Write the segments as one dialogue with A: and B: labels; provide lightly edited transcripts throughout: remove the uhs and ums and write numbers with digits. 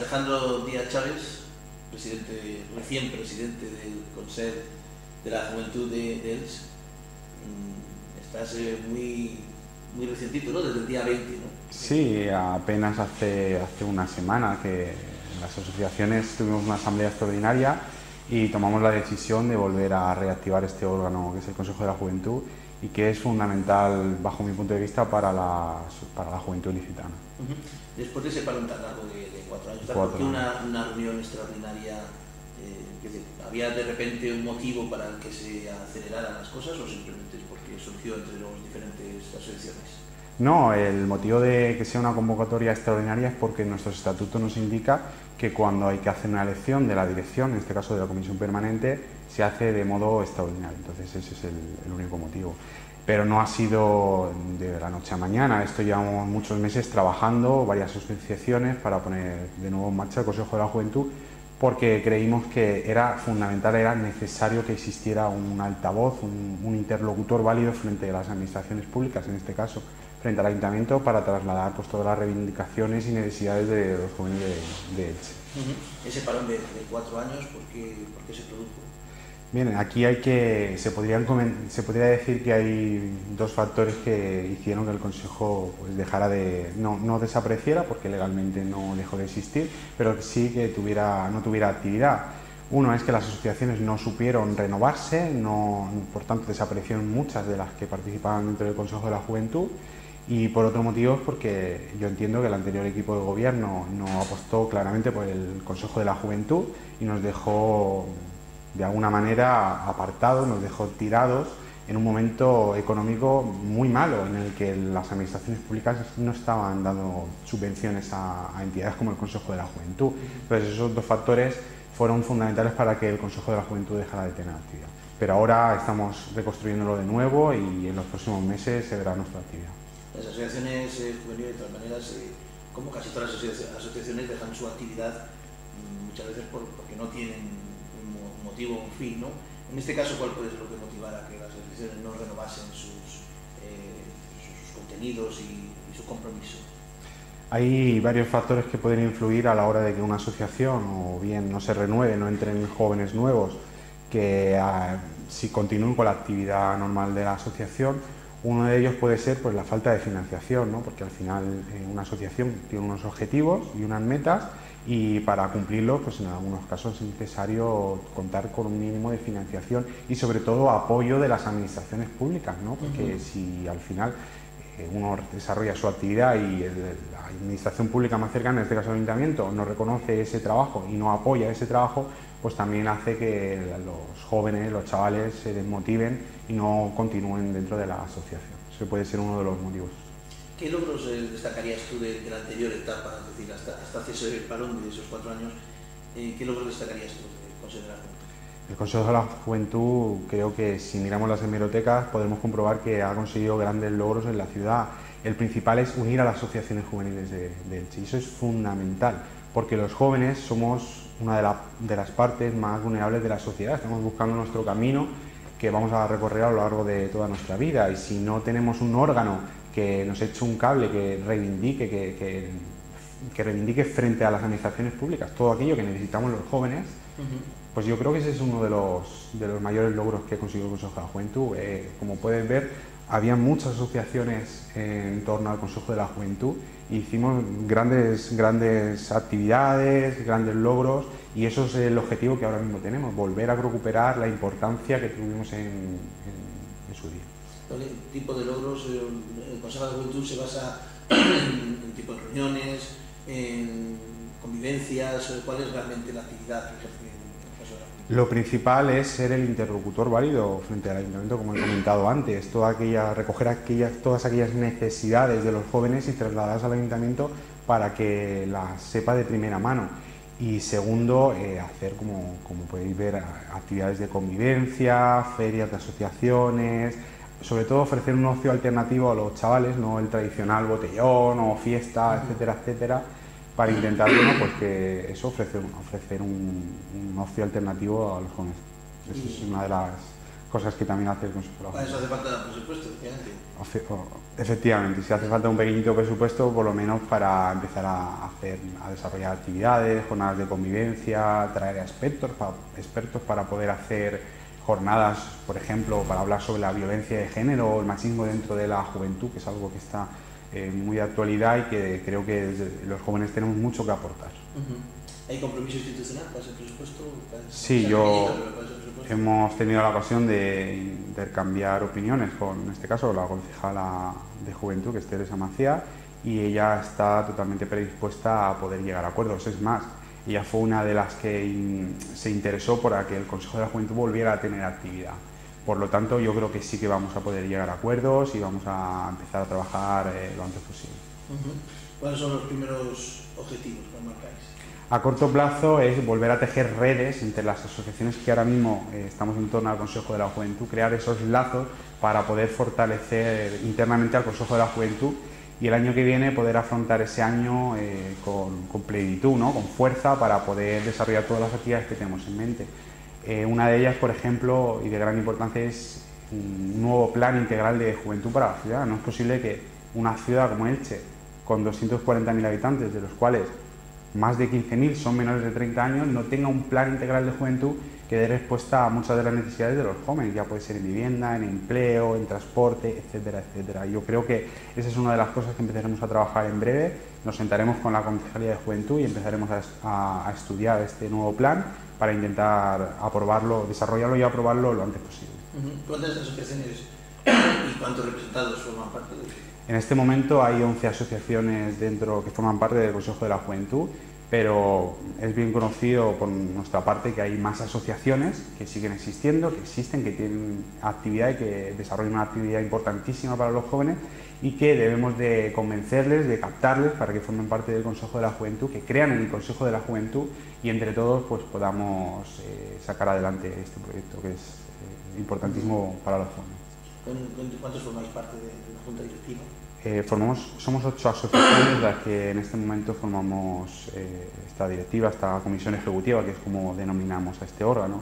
A: Alejandro Díaz Chávez, recién presidente del Consejo de la Juventud de Elche. Estás muy recientito, ¿no? Desde el día 20, ¿no?
B: Sí, apenas hace una semana que en las asociaciones tuvimos una asamblea extraordinaria y tomamos la decisión de volver a reactivar este órgano que es el Consejo de la Juventud y que es fundamental, bajo mi punto de vista, para la juventud ilicitana.
A: Después de ese parón tan largo de 4 años, ¿por qué una reunión extraordinaria? ¿Había de repente un motivo para el que se aceleraran las cosas o simplemente es porque surgió entre las diferentes asociaciones?
B: No, el motivo de que sea una convocatoria extraordinaria es porque nuestro estatuto nos indica que cuando hay que hacer una elección de la dirección, en este caso de la comisión permanente, se hace de modo extraordinario. Entonces ese es el único motivo. Pero no ha sido de la noche a mañana. Esto llevamos muchos meses trabajando, varias asociaciones, para poner de nuevo en marcha el Consejo de la Juventud, porque creímos que era fundamental, era necesario que existiera un altavoz, un interlocutor válido frente a las administraciones públicas, en este caso frente al Ayuntamiento, para trasladar pues, todas las reivindicaciones y necesidades de los jóvenes de Elche.
A: Ese parón de 4 años, ¿por qué se produjo?
B: Bien, aquí se podría decir que hay dos factores que hicieron que el Consejo pues, dejara de, no desapareciera, porque legalmente no dejó de existir, pero sí que no tuviera actividad. Uno es que las asociaciones no supieron renovarse, por tanto desaparecieron muchas de las que participaban dentro del Consejo de la Juventud, y por otro motivo es porque yo entiendo que el anterior equipo de gobierno no apostó claramente por el Consejo de la Juventud y nos dejó de alguna manera apartados, nos dejó tirados en un momento económico muy malo en el que las administraciones públicas no estaban dando subvenciones a entidades como el Consejo de la Juventud. Entonces esos dos factores fueron fundamentales para que el Consejo de la Juventud dejara de tener actividad. Pero ahora estamos reconstruyéndolo de nuevo y en los próximos meses se verá nuestra actividad.
A: Las asociaciones juveniles, de todas maneras, como casi todas las asociaciones, dejan su actividad muchas veces porque no tienen un motivo, un fin, ¿no? En este caso, ¿cuál puede ser lo que motivara a que las asociaciones no renovasen sus contenidos y su compromiso?
B: Hay varios factores que pueden influir a la hora de que una asociación o bien no se renueve, no entren jóvenes nuevos que si continúen con la actividad normal de la asociación. Uno de ellos puede ser pues, la falta de financiación, ¿no? Porque al final una asociación tiene unos objetivos y unas metas y para cumplirlos pues, en algunos casos es necesario contar con un mínimo de financiación y sobre todo apoyo de las administraciones públicas, ¿no? Porque si al final uno desarrolla su actividad y la administración pública más cercana, en este caso el Ayuntamiento, no reconoce ese trabajo y no apoya ese trabajo, pues también hace que los jóvenes, los chavales se desmotiven y no continúen dentro de la asociación. Ese puede ser uno de los motivos.
A: ¿Qué logros destacarías tú de la anterior etapa, es decir, hasta hace el parón de esos 4 años? ¿Qué logros destacarías tú del Consejo de la Juventud?
B: El Consejo de la Juventud, creo que si miramos las hemerotecas podremos comprobar que ha conseguido grandes logros en la ciudad. El principal es unir a las asociaciones juveniles de Elche y eso es fundamental, porque los jóvenes somos una de las partes más vulnerables de la sociedad. Estamos buscando nuestro camino que vamos a recorrer a lo largo de toda nuestra vida y si no tenemos un órgano que nos eche un cable, que reivindique, que reivindique frente a las administraciones públicas todo aquello que necesitamos los jóvenes, pues yo creo que ese es uno de los mayores logros que ha conseguido el Consejo de la Juventud. Como puedes ver, había muchas asociaciones en torno al Consejo de la Juventud e hicimos grandes actividades, grandes logros y eso es el objetivo que ahora mismo tenemos, volver a recuperar la importancia que tuvimos en su día.
A: ¿Qué tipo de logros? El Consejo de la Juventud se basa en tipo de reuniones, en convivencias. ¿Cuál es realmente la actividad que ejerce el Consejo de la Juventud?
B: Lo principal es ser el interlocutor válido frente al Ayuntamiento, como he comentado antes, recoger todas aquellas necesidades de los jóvenes y trasladarlas al Ayuntamiento para que las sepa de primera mano. Y segundo, hacer, como podéis ver, actividades de convivencia, ferias de asociaciones, sobre todo ofrecer un ocio alternativo a los chavales, no el tradicional botellón o fiesta, etcétera, etcétera, para intentar pues que ofrecer un ocio alternativo a los jóvenes. Esa es una de cosas que también hace el Consejo de la
A: Para
B: Juventud.
A: eso hace falta presupuesto, efectivamente.
B: Efectivamente, si hace falta un pequeñito presupuesto, por lo menos para empezar a desarrollar actividades, jornadas de convivencia, traer a expertos para poder hacer jornadas, por ejemplo, para hablar sobre la violencia de género o el machismo dentro de la juventud, que es algo que está muy de actualidad y que creo que desde los jóvenes tenemos mucho que aportar.
A: ¿Hay compromiso institucional para ese presupuesto?
B: Sí, hemos tenido la ocasión de intercambiar opiniones con, en este caso, la concejala de Juventud, que es Teresa Macía, y ella está totalmente predispuesta a poder llegar a acuerdos. Es más, ella fue una de las que se interesó por que el Consejo de la Juventud volviera a tener actividad. Por lo tanto, yo creo que sí que vamos a poder llegar a acuerdos y vamos a empezar a trabajar lo antes posible.
A: ¿Cuáles son los primeros objetivos que marcáis?
B: A corto plazo es volver a tejer redes entre las asociaciones que ahora mismo estamos en torno al Consejo de la Juventud, crear esos lazos para poder fortalecer internamente al Consejo de la Juventud y el año que viene poder afrontar ese año con plenitud, ¿no? Con fuerza para poder desarrollar todas las actividades que tenemos en mente. Una de ellas, por ejemplo, y de gran importancia, es un nuevo plan integral de juventud para la ciudad. No es posible que una ciudad como Elche, con 240.000 habitantes, de los cuales más de 15.000 son menores de 30 años, no tenga un plan integral de juventud que dé respuesta a muchas de las necesidades de los jóvenes, ya puede ser en vivienda, en empleo, en transporte, etcétera, etcétera. Yo creo que esa es una de las cosas que empezaremos a trabajar en breve. Nos sentaremos con la Concejalía de Juventud y empezaremos a estudiar este nuevo plan para intentar aprobarlo, desarrollarlo y aprobarlo lo antes posible.
A: ¿Cuántas asociaciones y cuántos representados forman parte de eso?
B: En este momento hay 11 asociaciones dentro que forman parte del Consejo de la Juventud, pero es bien conocido por nuestra parte que hay más asociaciones que siguen existiendo, que existen, que tienen actividad y que desarrollan una actividad importantísima para los jóvenes y que debemos de convencerles, de captarles para que formen parte del Consejo de la Juventud, que crean en el Consejo de la Juventud y entre todos pues podamos sacar adelante este proyecto que es importantísimo para los jóvenes.
A: ¿Cuántos formáis parte de la Junta Directiva?
B: Somos 8 asociaciones las que en este momento formamos esta directiva, esta comisión ejecutiva, que es como denominamos a este órgano.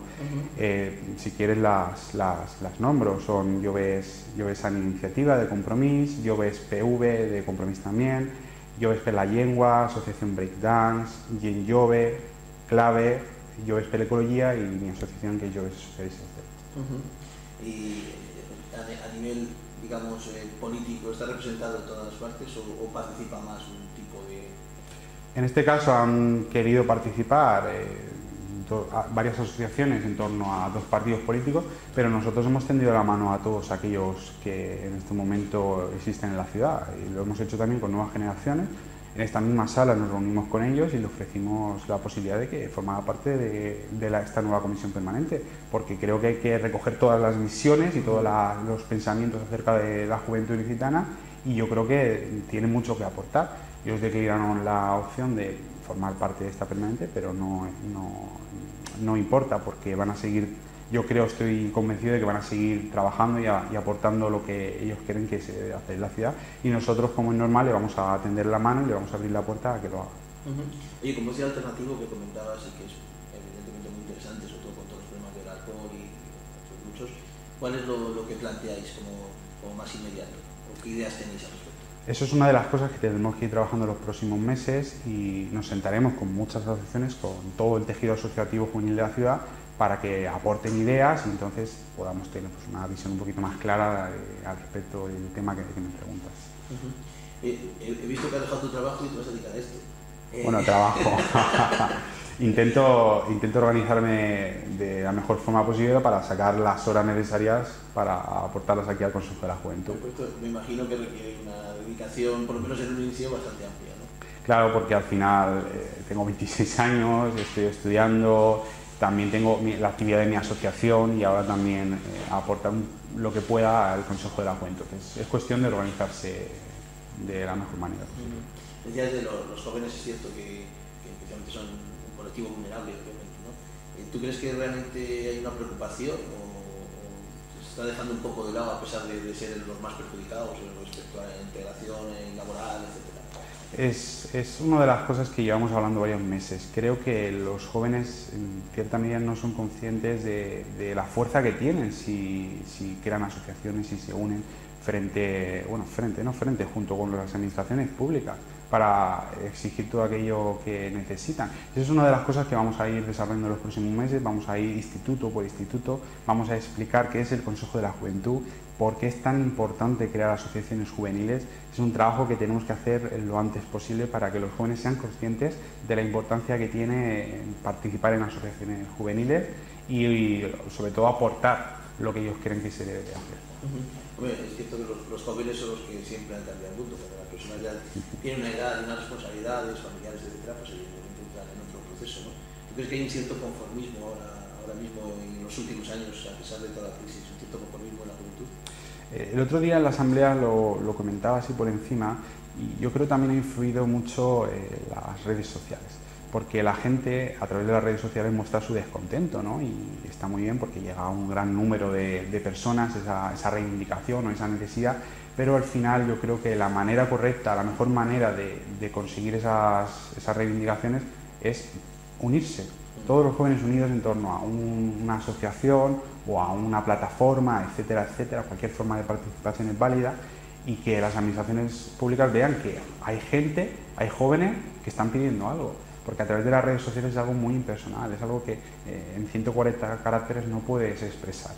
B: Si quieres las nombro, son Joves en Iniciativa de Compromís, Joves PV de Compromís también, Joves per la Llengua, Asociación Breakdance, Gen Jove, Clave, Joves per l'Ecologia y mi asociación que es Joves Socialistes.
A: Y a nivel, digamos, político, ¿está representado en todas partes o participa más un tipo de...?
B: En este caso han querido participar varias asociaciones en torno a 2 partidos políticos, pero nosotros hemos tendido la mano a todos aquellos que en este momento existen en la ciudad y lo hemos hecho también con Nuevas Generaciones. En esta misma sala nos reunimos con ellos y le ofrecimos la posibilidad de que formara parte de esta nueva comisión permanente, porque creo que hay que recoger todas las visiones y todos los pensamientos acerca de la juventud ilicitana y yo creo que tiene mucho que aportar. Ellos declinaron la opción de formar parte de esta permanente, pero no importa porque van a seguir. Yo creo, estoy convencido de que van a seguir trabajando y aportando lo que ellos quieren que se debe hacer en la ciudad y nosotros, como es normal, le vamos a tender la mano y le vamos a abrir la puerta a que lo haga.
A: Oye, como es el alternativo que comentabas y que es evidentemente muy interesante, sobre todo con todos los problemas del alcohol y otros muchos, ¿cuál es lo que planteáis como más inmediato? ¿O qué ideas tenéis al respecto?
B: Eso es una de las cosas que tenemos que ir trabajando en los próximos meses y nos sentaremos con muchas asociaciones, con todo el tejido asociativo juvenil de la ciudad, para que aporten ideas y entonces podamos tener pues, una visión un poquito más clara al respecto del tema que me preguntas.
A: He visto que has dejado tu trabajo y te vas a dedicar a esto.
B: Bueno, trabajo. intento organizarme de la mejor forma posible para sacar las horas necesarias para aportarlas aquí al Consejo de la Juventud.
A: Me imagino que requiere una dedicación, por lo menos en un inicio, bastante amplia, ¿no?
B: Claro, porque al final tengo 26 años, estoy estudiando, también tengo la actividad de mi asociación y ahora también aportar lo que pueda al Consejo de la Juventud. Entonces, es cuestión de organizarse de la mejor manera posible.
A: Decías de los jóvenes, es cierto que especialmente son un colectivo vulnerable, obviamente, ¿no? ¿Tú crees que realmente hay una preocupación o se está dejando un poco de lado a pesar de ser los más perjudicados respecto a la integración laboral, etcétera?
B: Es una de las cosas que llevamos hablando varios meses. Creo que los jóvenes en cierta medida no son conscientes de la fuerza que tienen si crean asociaciones y se unen junto con las administraciones públicas para exigir todo aquello que necesitan. Esa es una de las cosas que vamos a ir desarrollando en los próximos meses. Vamos a ir instituto por instituto, vamos a explicar qué es el Consejo de la Juventud, por qué es tan importante crear asociaciones juveniles. Es un trabajo que tenemos que hacer lo antes posible para que los jóvenes sean conscientes de la importancia que tiene participar en asociaciones juveniles y sobre todo aportar lo que ellos creen que se debe de hacer.
A: Hombre, es cierto que los jóvenes son los que siempre han cambiado el mundo. Cuando las personas ya tienen una edad y unas responsabilidades familiares, etcétera, pues evidentemente entran en otro proceso, ¿no? ¿Tú crees que hay un cierto conformismo ahora mismo en los últimos años, a pesar de toda la crisis, un cierto conformismo en la juventud?
B: El otro día en la asamblea lo comentaba así por encima, y yo creo que también ha influido mucho las redes sociales, porque la gente a través de las redes sociales muestra su descontento, ¿no? Y está muy bien porque llega a un gran número de personas esa reivindicación o esa necesidad, pero al final yo creo que la manera correcta, la mejor manera de conseguir esas reivindicaciones es unirse. Todos los jóvenes unidos en torno a una asociación o a una plataforma, etcétera, etcétera, cualquier forma de participación es válida, y que las administraciones públicas vean que hay gente, hay jóvenes que están pidiendo algo, porque a través de las redes sociales es algo muy impersonal, es algo que en 140 caracteres no puedes expresar.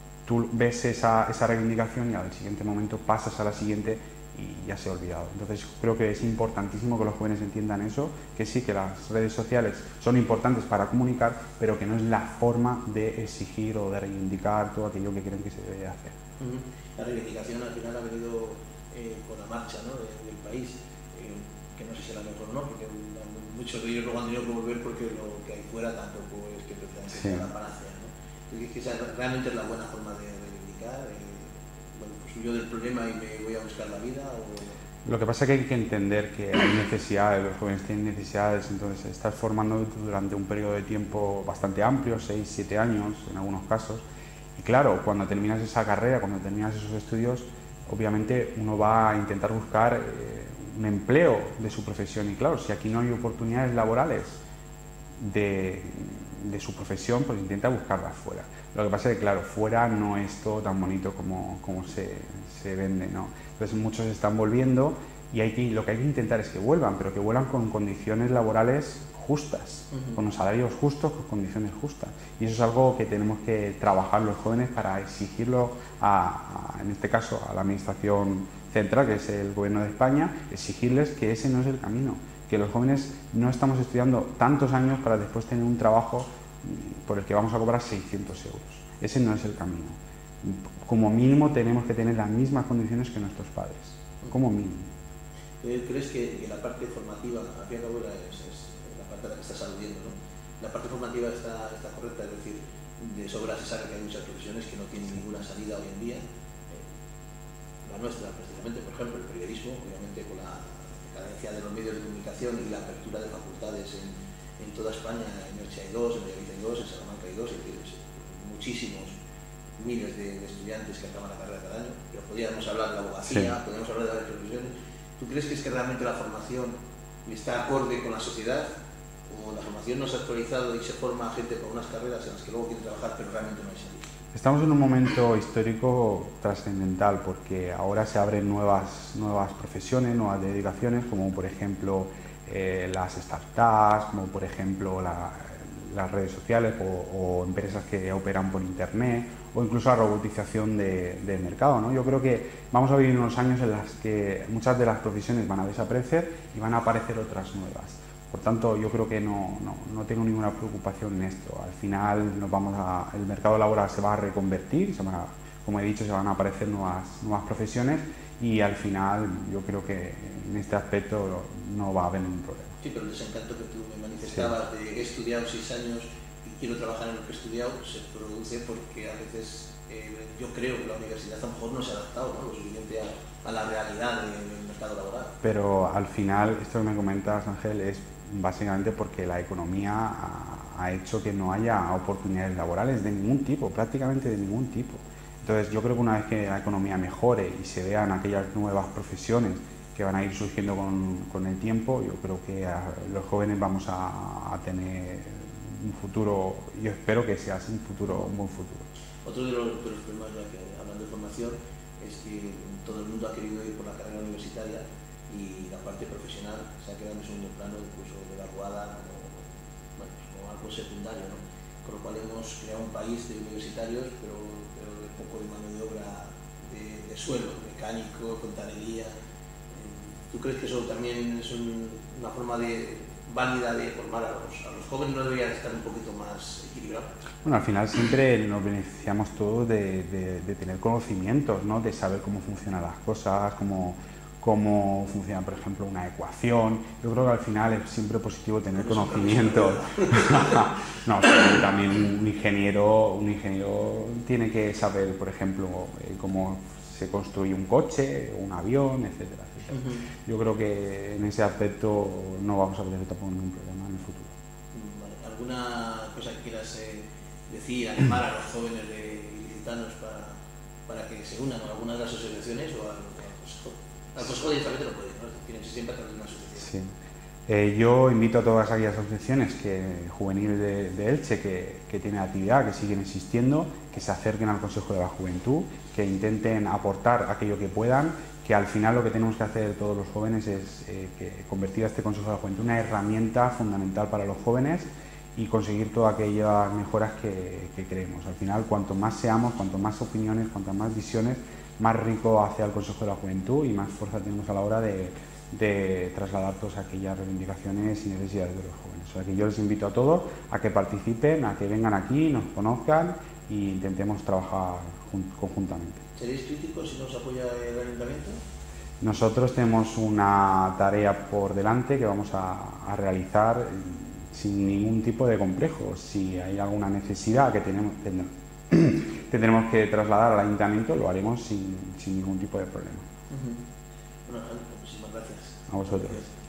B: Tú ves esa reivindicación y al siguiente momento pasas a la siguiente y ya se ha olvidado. Entonces creo que es importantísimo que los jóvenes entiendan eso, que sí, que las redes sociales son importantes para comunicar, pero que no es la forma de exigir o de reivindicar todo aquello que creen que se debe hacer.
A: La reivindicación al final ha venido con la marcha, ¿no?, del país, que no sé si era mejor o no, porque muchos de ellos luego han tenido que volver porque lo que hay fuera tampoco es que precisamente sea la panacea, ¿no? Entonces, que esa realmente es la buena forma de reivindicar. Bueno, pues huyo del problema y me voy a buscar la vida.
B: Lo que pasa es que hay que entender que hay necesidades, los jóvenes tienen necesidades, entonces estás formando durante un periodo de tiempo bastante amplio, 6, 7 años en algunos casos, y claro, cuando terminas esa carrera, cuando terminas esos estudios, obviamente uno va a intentar buscar un empleo de su profesión, y claro, si aquí no hay oportunidades laborales de su profesión, pues intenta buscarlas fuera. Lo que pasa es que, claro, fuera no es todo tan bonito como se vende, ¿no? Entonces muchos están volviendo y lo que hay que intentar es que vuelvan, pero que vuelvan con condiciones laborales justas, con los salarios justos, con condiciones justas. Y eso es algo que tenemos que trabajar los jóvenes para exigirlo en este caso, a la Administración Central, que es el Gobierno de España, exigirles que ese no es el camino, que los jóvenes no estamos estudiando tantos años para después tener un trabajo por el que vamos a cobrar 600 euros. Ese no es el camino. Como mínimo tenemos que tener las mismas condiciones que nuestros padres, como mínimo.
A: ¿Crees que la parte formativa, al fin y al cabo es la parte a la que estás aludiendo, ¿no? La parte formativa está correcta? Es decir, de sobra se sabe que hay muchas profesiones que no tienen ninguna salida hoy en día. La nuestra, precisamente, por ejemplo, el periodismo, obviamente con la decadencia de los medios de comunicación y la apertura de facultades en toda España. En Elche hay 2, en Valladolid hay 2, en Salamanca hay 2, es decir, muchísimos miles de estudiantes que acaban la carrera cada año. Pero podríamos hablar de la abogacía, sí, podríamos hablar de varias profesiones. ¿Tú crees que es que realmente la formación está acorde con la sociedad? ¿O la formación no se ha actualizado y se forma gente con unas carreras en las que luego quieren trabajar pero realmente no hay salida?
B: Estamos en un momento histórico trascendental porque ahora se abren nuevas profesiones, nuevas dedicaciones, como por ejemplo las startups, como por ejemplo las redes sociales o empresas que operan por internet, o incluso la robotización del mercado, ¿no? Yo creo que vamos a vivir unos años en los que muchas de las profesiones van a desaparecer y van a aparecer otras nuevas. Por tanto, yo creo que no tengo ninguna preocupación en esto. Al final el mercado laboral se va a reconvertir, como he dicho, se van a aparecer nuevas profesiones, y al final yo creo que en este aspecto no va a haber ningún problema.
A: Sí, pero el desencanto que tú me manifestabas, sí, de que he estudiado 6 años y quiero trabajar en lo que he estudiado, se produce porque a veces yo creo que la universidad a lo mejor no se ha adaptado, ¿no?, lo suficiente a la realidad del mercado laboral.
B: Pero al final, esto que me comentas, Ángel, es básicamente porque la economía ha hecho que no haya oportunidades laborales de ningún tipo, prácticamente de ningún tipo. Entonces yo creo que una vez que la economía mejore y se vean aquellas nuevas profesiones que van a ir surgiendo con el tiempo. Yo creo que los jóvenes vamos a tener un futuro, yo espero que sea así, un buen futuro.
A: Otro de los problemas, ya que hablando de formación, es que todo el mundo ha querido ir por la carrera universitaria y la parte profesional se ha quedado en segundo plano, incluso evaluada como algo secundario, ¿no? Con lo cual hemos creado un país de universitarios, pero de poco de mano de obra de suelo, mecánico, fontanería. ¿Tú crees que eso también es una forma válida de formar a los jóvenes? ¿No deberían estar un poquito más equilibrados?
B: Bueno, al final siempre nos beneficiamos todos de tener conocimientos, ¿no? De saber cómo funcionan las cosas, cómo funciona, por ejemplo, una ecuación. Yo creo que al final es siempre positivo tener conocimiento. No, también un ingeniero tiene que saber, por ejemplo, cómo se construye un coche, un avión, etcétera, etcétera. Yo creo que en ese aspecto no vamos a tener tampoco ningún problema en el futuro.
A: Vale. ¿Alguna cosa que quieras decir, animar a los jóvenes ilicitanos para que se unan a alguna de las asociaciones o al consejo? Al consejo directamente no puede, ¿no? Tienen que ser siempre a través de una asociación.
B: Sí. Yo invito a todas aquellas asociaciones juveniles de Elche que tienen actividad, que siguen existiendo, que se acerquen al Consejo de la Juventud, que intenten aportar aquello que puedan, que al final lo que tenemos que hacer todos los jóvenes es convertir a este Consejo de la Juventud en una herramienta fundamental para los jóvenes y conseguir todas aquellas mejoras que creemos. Al final, cuanto más seamos, cuanto más opiniones, cuantas más visiones, más rico hace al Consejo de la Juventud y más fuerza tenemos a la hora de trasladar todas aquellas reivindicaciones y necesidades de los jóvenes. O sea que yo les invito a todos a que participen, a que vengan aquí, nos conozcan e intentemos trabajar conjuntamente.
A: ¿Seréis críticos si nos apoya el Ayuntamiento?
B: Nosotros tenemos una tarea por delante que vamos a realizar sin ningún tipo de complejo. Si hay alguna necesidad que tendremos que trasladar al Ayuntamiento, lo haremos sin ningún tipo de problema.
A: Bueno, muchísimas gracias.
B: A vosotros.